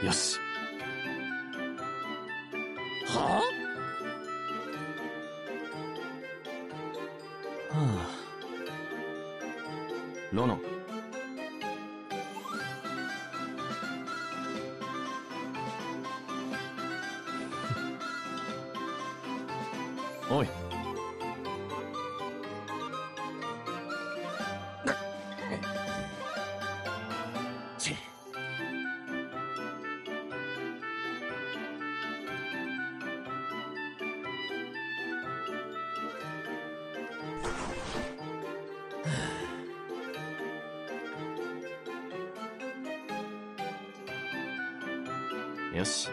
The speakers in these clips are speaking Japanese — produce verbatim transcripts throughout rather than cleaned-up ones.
よし。 はあ、はあ、ロノ。おい。 ちよし。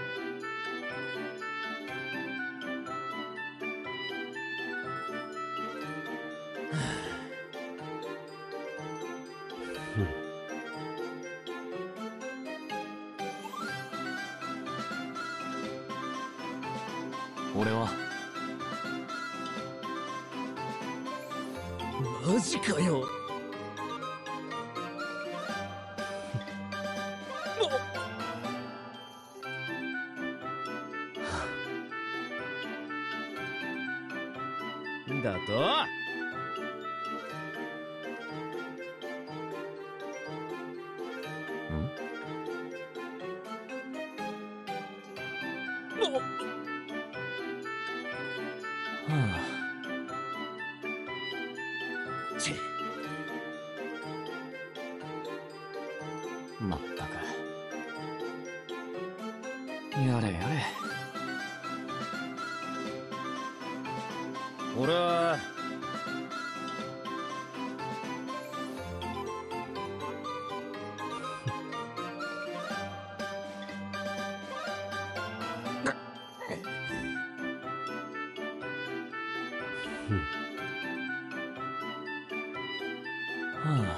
俺はマジかよ。だともうはちあ、まったく。やれやれ。 俺ははあ、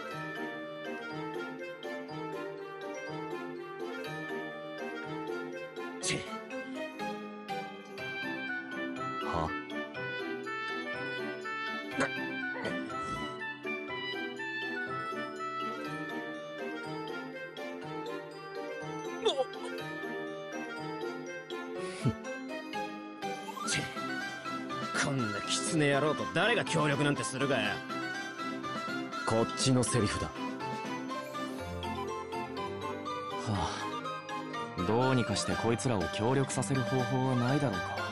ちはもうちこんな狐野郎と誰が協力なんてするかよ。 こっちのセリフだ。はあ、どうにかしてこいつらを協力させる方法はないだろうか。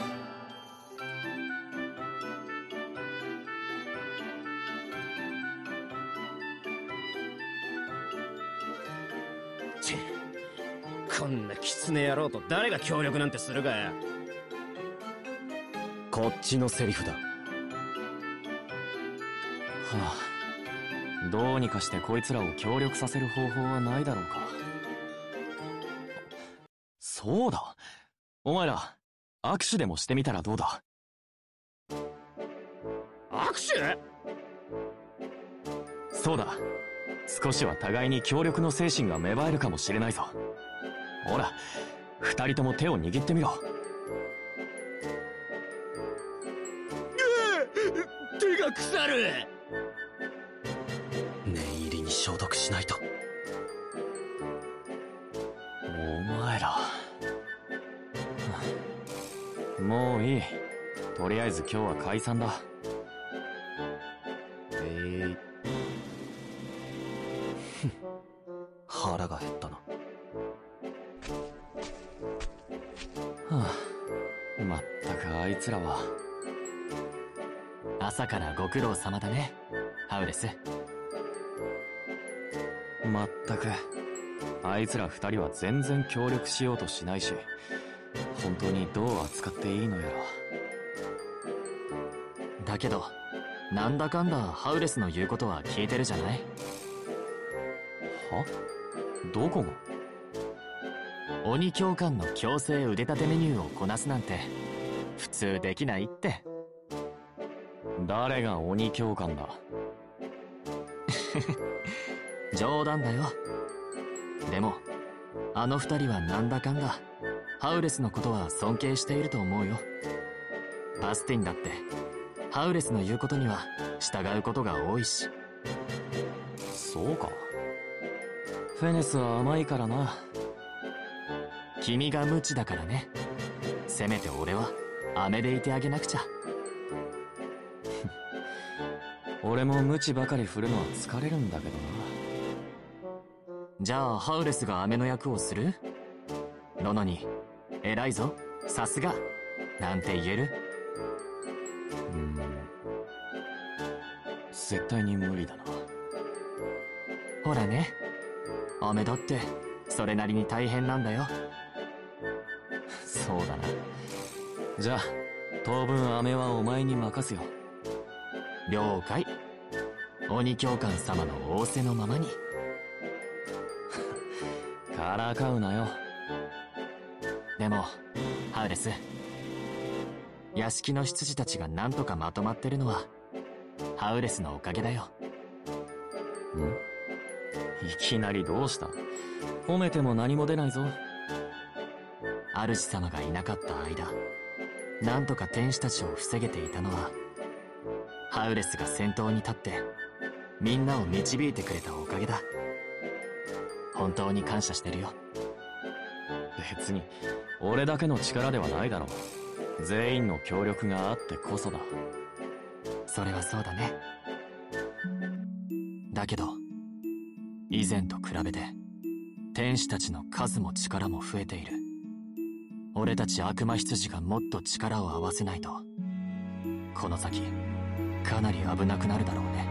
ちこんな狐野郎と誰が協力なんてするかよ。 こっちのセリフだ。はあ、どうにかしてこいつらを協力させる方法はないだろうか。そうだ、お前ら握手でもしてみたらどうだ。 握手？ そうだ、少しは互いに協力の精神が芽生えるかもしれないぞ。ほら、二人とも手を握ってみろ。 手が腐る。 念入りに消毒しないと。お前らもういい。とりあえず今日は解散だ。えー、腹が減ったな。はあ、まったくあいつらは。 朝からご苦労様だね、ハウレス。 まったくあいつら二人は全然協力しようとしないし、本当にどう扱っていいのやら。 だけどなんだかんだハウレスの言うことは聞いてるじゃない。 は？どこが？ 鬼教官の強制腕立てメニューをこなすなんて普通できないって。 誰が鬼教官だ？ 冗談だよ。でもあの二人はなんだかんだハウレスのことは尊敬していると思うよ。バスティンだってハウレスの言うことには従うことが多いし。 そうか。フェネスは甘いからな。 君が無知だからね。せめて俺は飴でいてあげなくちゃ。 俺も無知ばかり振るのは疲れるんだけどな。 じゃあハウレスが飴の役をする？殿に偉いぞ、さすがなんて言える？ うーん、絶対に無理だな。 ほらね、飴だってそれなりに大変なんだよ。 そうだな。じゃあ当分飴はお前に任すよ。 了解。鬼教官様の仰せのままに。 からかうなよ。 でもハウレス、屋敷の執事たちがなんとかまとまってるのはハウレスのおかげだよ。 ん？いきなりどうした？褒めても何も出ないぞ。 主様がいなかった間、なんとか天使たちを防げていたのはハウレスが先頭に立ってみんなを導いてくれたおかげだ。本当に感謝してるよ。 別に俺だけの力ではないだろう。全員の協力があってこそだ。 それはそうだね。だけど以前と比べて天使たちの数も力も増えている。俺たち悪魔羊がもっと力を合わせないとこの先かなり危なくなるだろうね。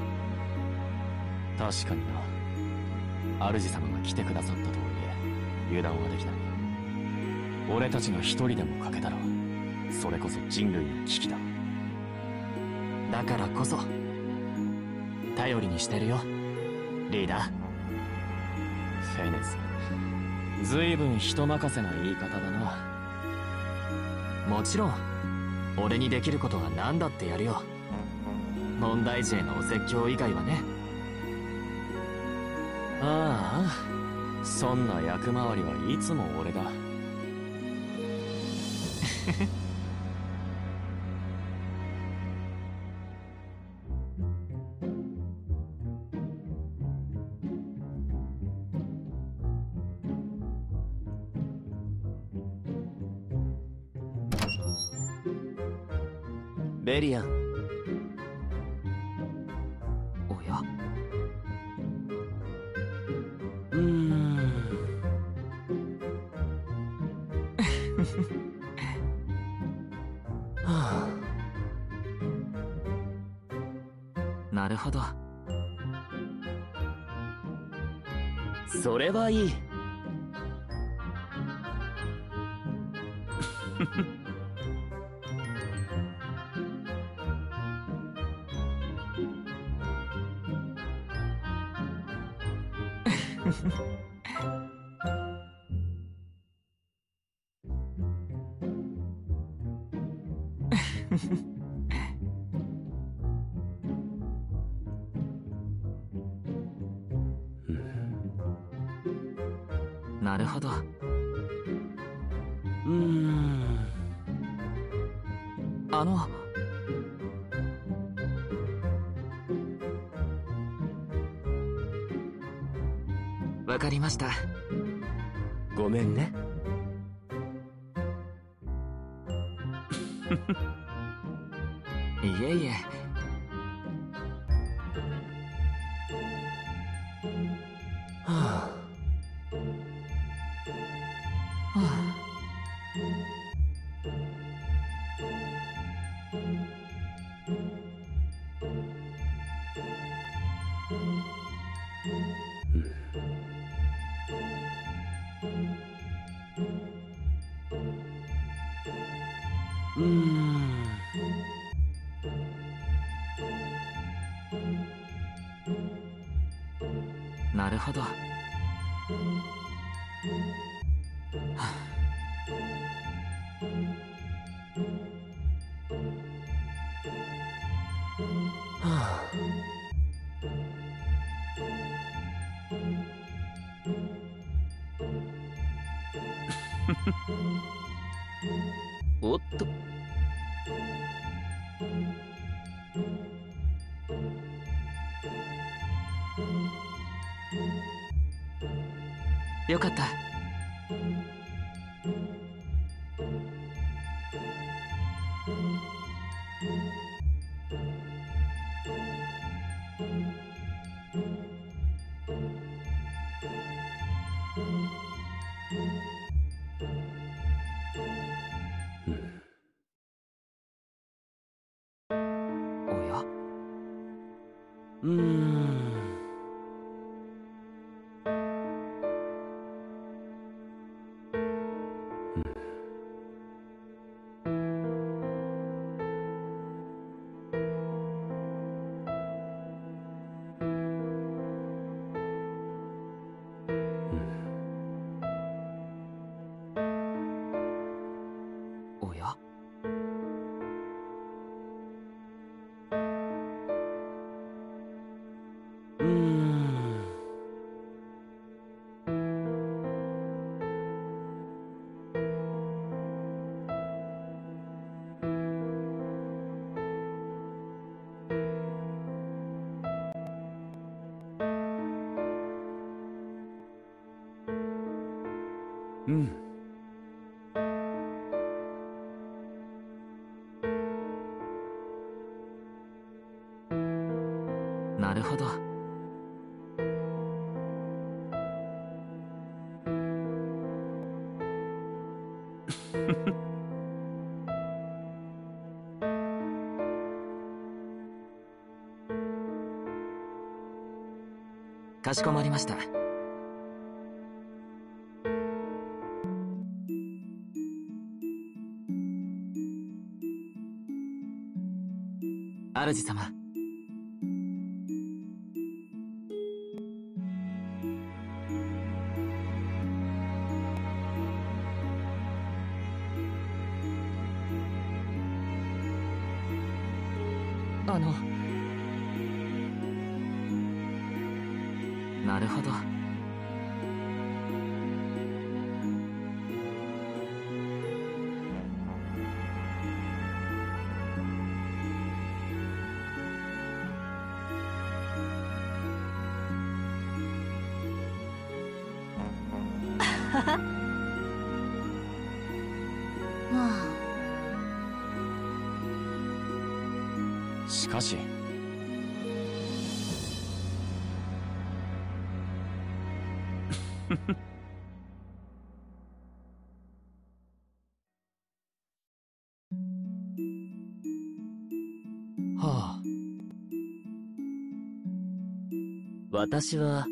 確かにな。主様が来てくださったとはいえ油断はできない。俺たちが一人でも欠けたらそれこそ人類の危機だ。 だからこそ頼りにしてるよ、リーダー。 フェネス、ずいぶん人任せな言い方だな。 もちろん俺にできることは何だってやるよ。問題児へのお説教以外はね。 ああ、そんな役回りはいつも俺だ。 ベリアン。おや、うーんはあ、 なるほど。 それはいい。 なるほど。 うーんあのわかりました。 ごめんね。 いえいえ。 はあ、 はあ、 うーんなるほど。はあ、 はあ、おっと。 よかった。 うーん。おや？うーん。うん。なるほど。かしこまりました。主様。あの。なるほど。 まあ。 しかしはあ。私は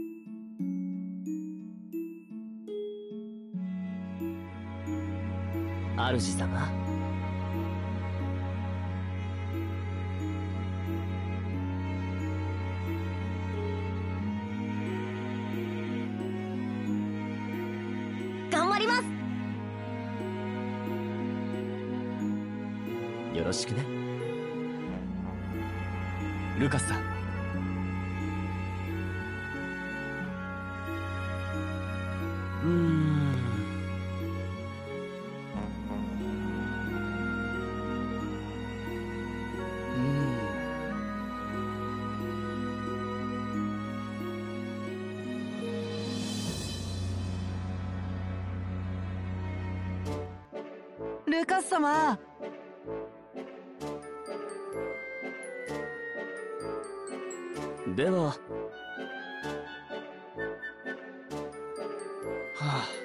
主様。 頑張ります。 よろしくね。 ルカスさん。 うーん。 ルカス様。 では。はあ。